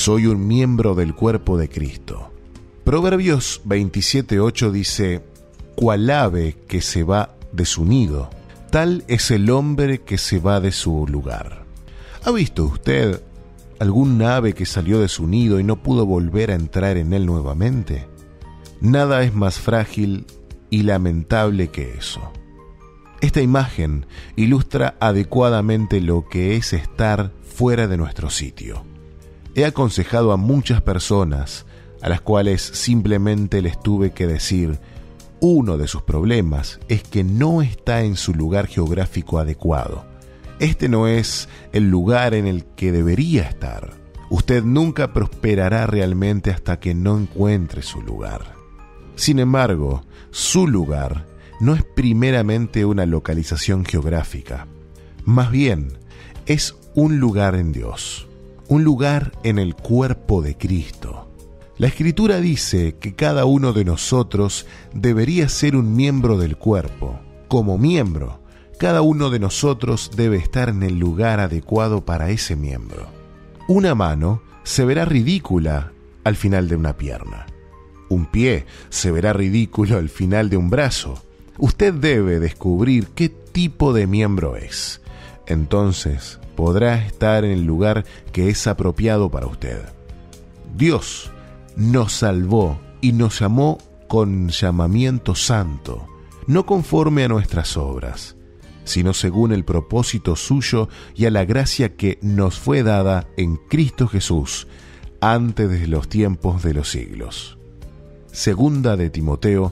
Soy un miembro del cuerpo de Cristo. Proverbios 27:8 dice: cual ave que se va de su nido, tal es el hombre que se va de su lugar. ¿Ha visto usted algún ave que salió de su nido y no pudo volver a entrar en él nuevamente? Nada es más frágil y lamentable que eso. Esta imagen ilustra adecuadamente lo que es estar fuera de nuestro sitio. He aconsejado a muchas personas a las cuales simplemente les tuve que decir: uno de sus problemas es que no está en su lugar geográfico adecuado. Este no es el lugar en el que debería estar. Usted nunca prosperará realmente hasta que no encuentre su lugar. Sin embargo, su lugar no es primeramente una localización geográfica. Más bien, es un lugar en Dios, un lugar en el cuerpo de Cristo. La Escritura dice que cada uno de nosotros debería ser un miembro del cuerpo. Como miembro, cada uno de nosotros debe estar en el lugar adecuado para ese miembro. Una mano se verá ridícula al final de una pierna. Un pie se verá ridículo al final de un brazo. Usted debe descubrir qué tipo de miembro es. Entonces podrá estar en el lugar que es apropiado para usted. Dios nos salvó y nos llamó con llamamiento santo, no conforme a nuestras obras, sino según el propósito suyo y a la gracia que nos fue dada en Cristo Jesús antes de los tiempos de los siglos. Segunda de Timoteo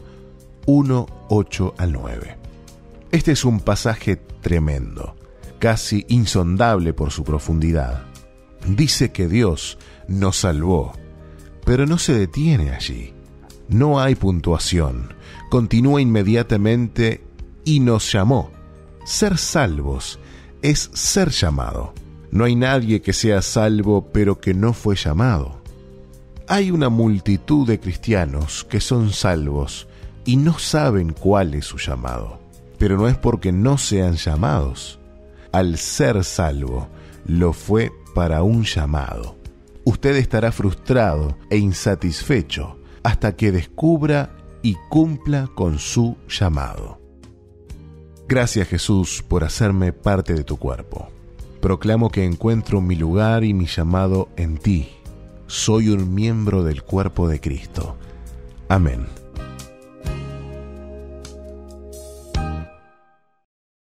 1:8-9. Este es un pasaje tremendo, casi insondable por su profundidad. Dice que Dios nos salvó, pero no se detiene allí. No hay puntuación. Continúa inmediatamente: y nos llamó. Ser salvos es ser llamado. No hay nadie que sea salvo pero que no fue llamado. Hay una multitud de cristianos que son salvos y no saben cuál es su llamado. Pero no es porque no sean llamados. Al ser salvo, lo fue para un llamado. Usted estará frustrado e insatisfecho hasta que descubra y cumpla con su llamado. Gracias, Jesús, por hacerme parte de tu cuerpo. Proclamo que encuentro mi lugar y mi llamado en ti. Soy un miembro del cuerpo de Cristo. Amén.